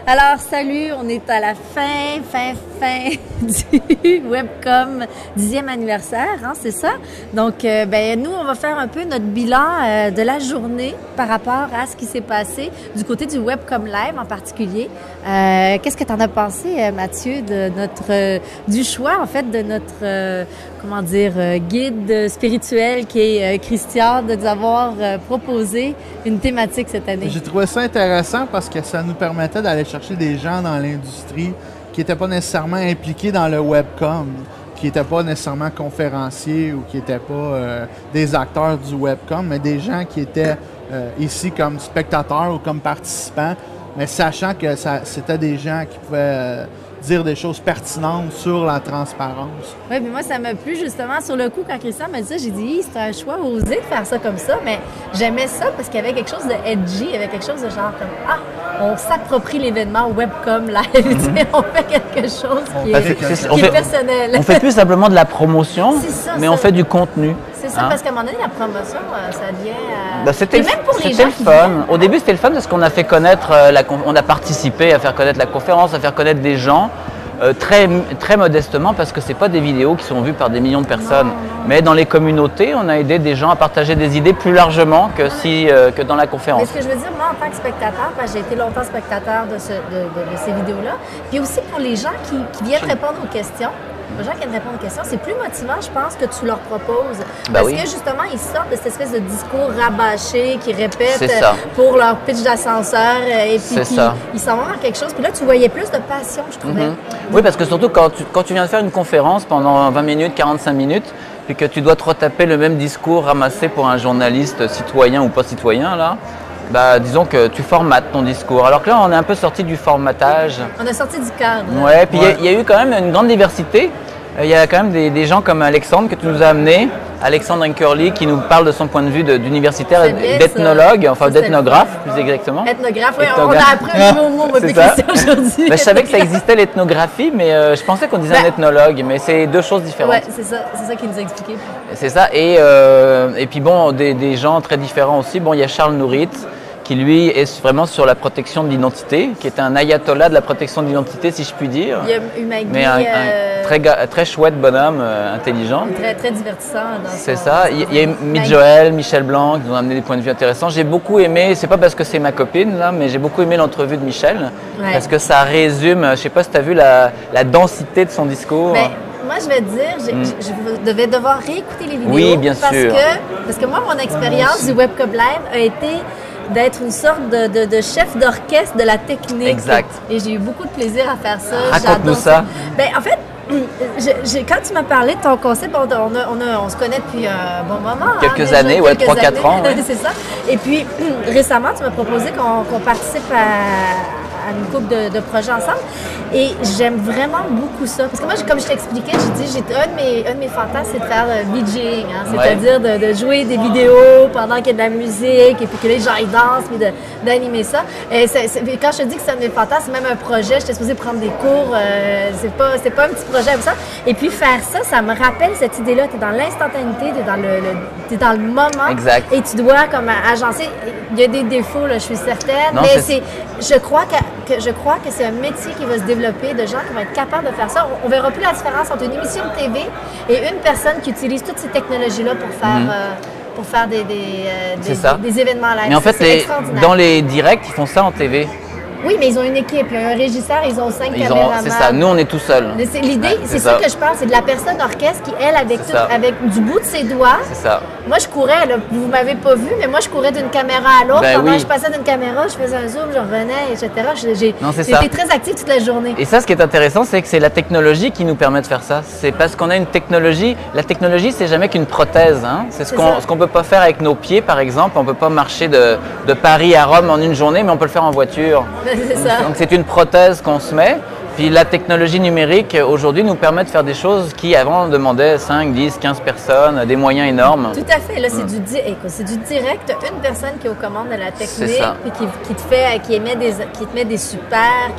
Alors, salut, on est à la fin du Webcom 10e anniversaire, hein, c'est ça? Donc, nous, on va faire un peu notre bilan de la journée par rapport à ce qui s'est passé du côté du Webcom Live en particulier. Qu'est-ce que tu en as pensé, Mathieu, du choix, en fait, de notre, guide spirituel qui est Christian, de nous avoir proposé une thématique cette année? J'ai trouvé ça intéressant parce que ça nous permettait d'aller chercher des gens dans l'industrie qui n'étaient pas nécessairement impliqués dans le webcom, qui n'étaient pas nécessairement conférenciers ou qui n'étaient pas des acteurs du webcom, mais des gens qui étaient ici comme spectateurs ou comme participants, mais sachant que c'était des gens qui pouvaient dire des choses pertinentes sur la transparence. Oui, mais moi, ça m'a plu justement sur le coup quand Christian m'a dit ça. J'ai dit, c'est un choix osé de faire ça comme ça, mais j'aimais ça parce qu'il y avait quelque chose de edgy, il y avait quelque chose de genre comme on s'approprie l'événement Webcom Live, on fait quelque chose qui est personnel. On fait plus simplement de la promotion, mais on fait du contenu. C'est ça, parce qu'à un moment donné, la promotion, ça devient... C'était le fun. Au début, c'était le fun parce qu'on a fait connaître, on a participé à faire connaître la conférence, à faire connaître des gens, très modestement, parce que ce n'est pas des vidéos qui sont vues par des millions de personnes. Non. Mais dans les communautés, on a aidé des gens à partager des idées plus largement que dans la conférence. Mais ce que je veux dire, moi, en tant que spectateur, parce que j'ai été longtemps spectateur de ces vidéos-là, puis aussi pour les gens qui viennent répondre aux questions, les gens qui viennent répondre aux questions, c'est plus motivant, je pense, que tu leur proposes. Parce que justement, ils sortent de cette espèce de discours rabâché qu'ils répètent pour leur pitch d'ascenseur et puis ils s'en vont dans quelque chose. Puis là, tu voyais plus de passion, je trouvais. Oui, parce que surtout quand tu viens de faire une conférence pendant 20 minutes, 45 minutes, puis que tu dois te retaper le même discours ramassé pour un journaliste citoyen ou pas citoyen, là, disons que tu formates ton discours. Alors que là, on est un peu sorti du formatage. On est sorti du cadre. Oui, puis il y a eu quand même une grande diversité. Il y a quand même des gens comme Alexandre que tu nous as amené, Alexandre Inkerly, qui nous parle de son point de vue d'universitaire et d'ethnologue, enfin d'ethnographe plus exactement. Ethnographe, oui, on a appris un nouveau mot de question aujourd'hui. Je savais que ça existait l'ethnographie, mais je pensais qu'on disait un ethnologue, mais c'est deux choses différentes. Oui, c'est ça qu'il nous a expliqué. C'est ça, et puis bon, des gens très différents aussi. Bon, il y a Charles Nourit, qui lui est vraiment sur la protection de l'identité, qui est un ayatollah de la protection de l'identité, si je puis dire. Il y a Umagui, mais un très chouette bonhomme, intelligent. Très divertissant. C'est ça. Il y a Michel Blanc, qui nous ont amené des points de vue intéressants. J'ai beaucoup aimé, c'est pas parce que c'est ma copine, là, mais j'ai beaucoup aimé l'entrevue de Michel, parce que ça résume, je sais pas si tu as vu la densité de son discours. Mais moi, je vais te dire, je vais devoir réécouter les vidéos. Oui, bien sûr. Parce que moi, mon expérience du Webcom Live a été d'être une sorte de chef d'orchestre de la technique. Exact. Et j'ai eu beaucoup de plaisir à faire ça. Raconte-nous ça. En fait, quand tu m'as parlé de ton concept, on se connaît depuis un bon moment. Quelques années, 3-4 ans. Ouais. C'est ça. Et puis, récemment, tu m'as proposé qu'on participe à une couple de projets ensemble. Et j'aime vraiment beaucoup ça. Parce que moi, comme je t'expliquais, un de mes fantasmes, c'est de faire VJing. Hein, c'est-à-dire de jouer des vidéos pendant qu'il y a de la musique et puis que les gens ils dansent, puis d'animer ça. Et quand je te dis que c'est un de mes fantasmes, c'est même un projet. J'étais supposée prendre des cours. C'est pas un petit projet comme ça. Et puis faire ça, ça me rappelle cette idée-là. Tu es dans l'instantanéité, tu es dans le moment. Exact. Et tu dois comme agencer. Il y a des défauts, là, je suis certaine. Non, mais je crois que c'est un métier qui va se développer de gens qui vont être capables de faire ça. On ne verra plus la différence entre une émission de TV et une personne qui utilise toutes ces technologies-là pour faire des événements live. Mais en fait, dans les directs, ils font ça en TV. Oui, mais ils ont une équipe. Il y a un régisseur, ils ont 5 caméramans. C'est ça. Nous, on est tout seuls. L'idée, c'est ça que je parle, c'est de la personne d'orchestre qui, elle, avec du bout de ses doigts. C'est ça. Moi, je courais, là, vous ne m'avez pas vu, mais moi, je courais d'une caméra à l'autre. Je passais d'une caméra, je faisais un zoom, je revenais, etc. J'étais très active toute la journée. Et ça, ce qui est intéressant, c'est que c'est la technologie qui nous permet de faire ça. C'est parce qu'on a une technologie. La technologie, c'est jamais qu'une prothèse. Hein. C'est ce qu'on ne peut pas faire avec nos pieds, par exemple. On ne peut pas marcher de Paris à Rome en une journée, mais on peut le faire en voiture. Donc c'est une prothèse qu'on se met. Puis la technologie numérique aujourd'hui nous permet de faire des choses qui avant demandaient 5, 10, 15 personnes, des moyens énormes. Tout à fait. Là, c'est du direct. Une personne qui est aux commandes de la technique, puis qui te met des super,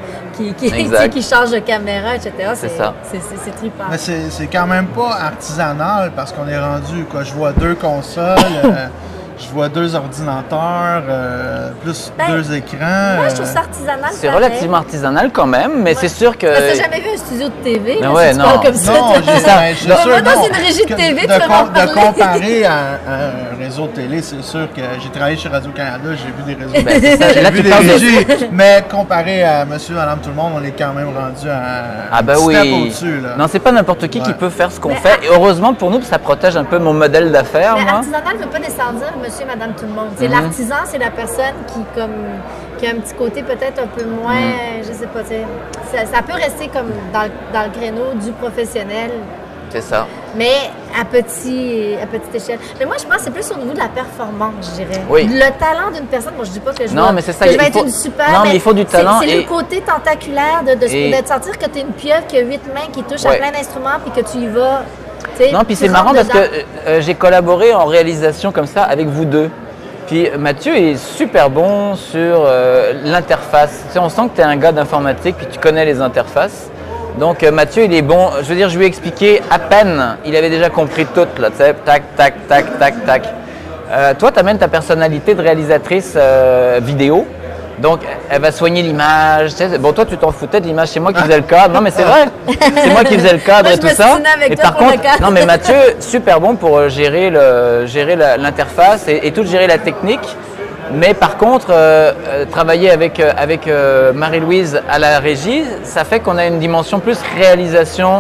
qui change de caméra, etc. C'est trippant. Mais c'est quand même pas artisanal parce qu'on est rendu, je vois 2 consoles. je vois 2 ordinateurs, plus Ben, 2 écrans. Moi, je trouve ça artisanal. C'est pareil. relativement artisanal quand même, mais c'est sûr que... Parce que t'as jamais vu un studio de TV, là, ouais, si tu non. parles comme ça. Non, t'as- je suis sûr, Moi, non. c'est une régie de TV, tu de, vas m'en de parler. comparer à un réseau de télé, c'est sûr que j'ai travaillé chez Radio-Canada, j'ai vu des réseaux Ben, c'est ça. j'ai Là, vu tu des parles de- régies, mais comparé à monsieur, madame, tout le monde, on est quand même rendu à Ah ben un oui. step au-dessus. Là. Non, c'est pas n'importe qui Ouais. peut faire ce qu'on Mais fait. Et heureusement pour nous, ça protège un peu mon modèle d'affaires, Mais moi. artisanal ne veut pas nécessairement dire monsieur, madame, tout le monde. Mhm. C'est l'artisan, c'est la personne qui a un petit côté peut-être un peu moins, Mhm. je sais pas, tu sais, ça peut rester comme dans le créneau du professionnel, C'est ça. mais à petite échelle. Mais moi, je pense que c'est plus au niveau de la performance, je dirais. Oui. Le talent d'une personne, moi, je dis pas que je Non, vais, mais c'est ça, que je il vais être faut- une super... non, mais il faut du talent C'est et- le côté tentaculaire de et- te sentir que tu es une pieuvre qui a 8 mains, qui touche Ouais. à plein d'instruments, puis que tu y vas... tu sais, Non, puis tu c'est marrant rentres parce que dedans. j'ai collaboré en réalisation comme ça avec vous deux. Puis Mathieu est super bon sur l'interface. Tu sais, on sent que tu es un gars d'informatique, puis tu connais les interfaces. Donc Mathieu, il est bon. Je veux dire, je lui ai expliqué à peine, il avait déjà compris tout, là, tu sais, tac, tac, tac, tac, tac. Toi, tu amènes ta personnalité de réalisatrice vidéo. Donc, elle va soigner l'image. Tu sais, bon, toi, tu t'en foutais de l'image. C'est moi qui faisais le cadre. Non, mais c'est vrai. C'est moi qui faisais le cadre Moi, et je tout me ça. souvenais avec Et toi par pour le contre, cadre. non, mais Mathieu, super bon pour gérer l'interface et tout gérer la technique. Mais par contre, travailler avec Marie-Louise à la régie, ça fait qu'on a une dimension plus réalisation,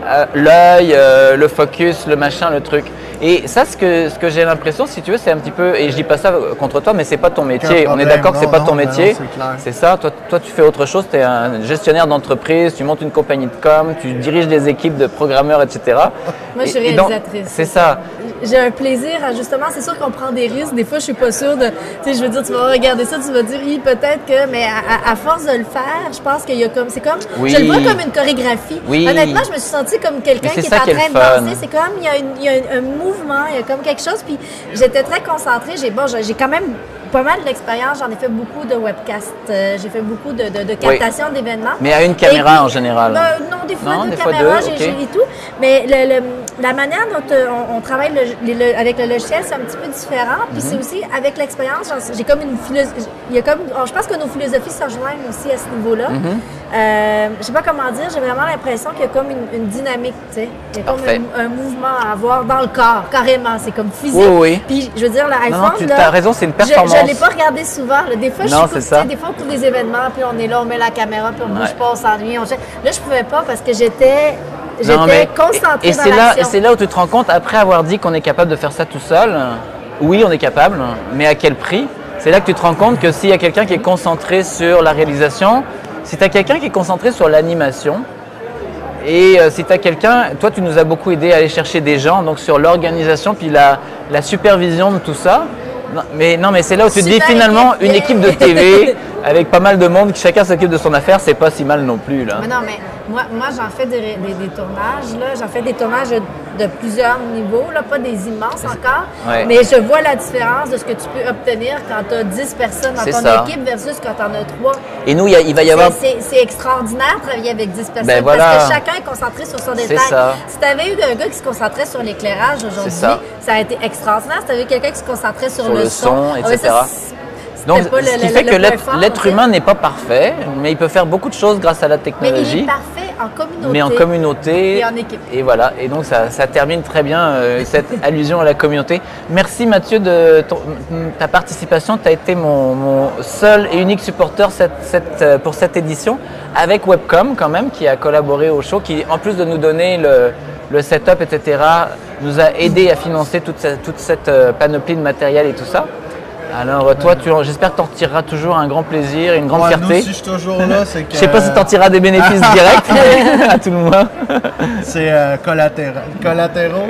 l'œil, le focus, le machin, le truc. Et ça, ce que j'ai l'impression, si tu veux, c'est un petit peu, et je dis pas ça contre toi, mais c'est pas ton métier. Aucun On est problème. d'accord que c'est Non, pas non, ton mais métier. non, c'est clair. C'est ça. Toi, tu fais autre chose. Tu es un gestionnaire d'entreprise, tu montes une compagnie de com, tu diriges des équipes de programmeurs, etc. Moi, je suis Et donc, réalisatrice. c'est ça. J'ai un plaisir à justement, c'est sûr qu'on prend des risques. Des fois, je suis pas sûre de. Tu sais, je veux dire, tu vas regarder ça, tu vas dire, oui, peut-être que. Mais à force de le faire, je pense qu'il y a comme. C'est comme. Oui. Je le vois comme une chorégraphie. Oui. Honnêtement, je me suis sentie comme quelqu'un Mais c'est qui est ça en qui est train le de fun. danser. C'est comme, il y a un mouvement, il y a comme quelque chose. Puis j'étais très concentrée. J'ai quand même pas mal d'expérience. J'en ai fait beaucoup de webcasts. J'ai fait beaucoup de captation d'événements. Mais à une Et caméra puis, en général. non, des fois Non, deux des fois caméras, deux, j'ai ok. et tout. Mais la manière dont on travaille avec le logiciel, c'est un petit peu différent. Puis c'est aussi avec l'expérience, j'ai comme une philosophie. Il y a comme, je pense que nos philosophies se rejoignent aussi à ce niveau-là. Je sais pas comment dire, j'ai vraiment l'impression qu'il y a comme une dynamique, tu sais. Il y a comme Parfait. un mouvement à avoir dans le corps, carrément. C'est comme physique. Oui, oui. Puis je veux dire, la Non, iPhone, tu là, as raison, c'est une je performance. ne l'ai pas regardé souvent. Là. Des fois, Non, c'est ça. des fois, on couvre des événements, puis on est là, on met la caméra, puis on bouge Ouais. pas, on s'ennuie. Là, je pouvais pas parce que j'étais Non, mais- concentrée et dans c'est là, l'action. c'est là où tu te rends compte, après avoir dit qu'on est capable de faire ça tout seul, oui, on est capable, mais à quel prix? C'est là que tu te rends compte que s'il y a quelqu'un qui est concentré sur la réalisation, si tu as quelqu'un qui est concentré sur l'animation, et si tu as quelqu'un, toi tu nous as beaucoup aidé à aller chercher des gens, donc sur l'organisation, puis la supervision de tout ça. Non, mais c'est là où tu te dis Super finalement équipe, une yeah. équipe de TV avec pas mal de monde, qui chacun s'occupe de son affaire, c'est pas si mal non plus là. Mais non, mais moi j'en fais des tournages, là. J'en fais des tournages de plusieurs niveaux, là, pas des immenses encore. Ouais. Mais je vois la différence de ce que tu peux obtenir quand tu as 10 personnes dans C'est ton ça. équipe versus quand tu en as 3. Et nous, il va y avoir. C'est extraordinaire de travailler avec 10 personnes Ben voilà. parce que chacun est concentré sur son détail. ça. Si tu avais eu un gars qui se concentrait sur l'éclairage aujourd'hui, C'est ça. ça a été extraordinaire. Si tu avais eu quelqu'un qui se concentrait sur Sur le son, ah ouais, etc. c'était Donc, pas ce qui fait que point fort, l'être tu sais. humain n'est pas parfait, mais il peut faire beaucoup de choses grâce à la Mais il technologie. est parfait en communauté. Mais en communauté. Et en équipe. Et voilà. Et donc, ça termine très bien cette allusion à la communauté. Merci Mathieu de ta participation. Tu as été mon seul et unique supporter pour cette édition, avec Webcom quand même, qui a collaboré au show, qui en plus de nous donner le setup, etc., nous a aidé à financer toute cette panoplie de matériel et tout ça. Alors toi, j'espère que tu en tireras toujours un grand plaisir, une grande Ouais, fierté. nous, si je suis toujours là, c'est que... Je sais pas si tu en tireras des bénéfices directs à tout le monde. C'est collatéraux.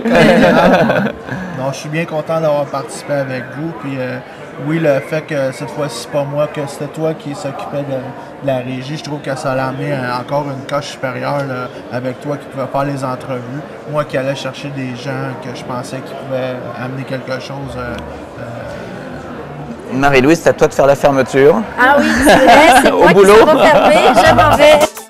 Non, je suis bien content d'avoir participé avec vous. Puis oui, le fait que cette fois-ci, c'est pas moi, que c'était toi qui s'occupait de la régie, je trouve que ça l'a amené encore une coche supérieure là, avec toi qui pouvait faire les entrevues. Moi qui allais chercher des gens que je pensais qui pouvaient amener quelque chose. Marie-Louise, c'est à toi de faire la fermeture. Ah oui, c'est vrai, c'est Au moi boulot. qui s'en va fermer, je m'en vais.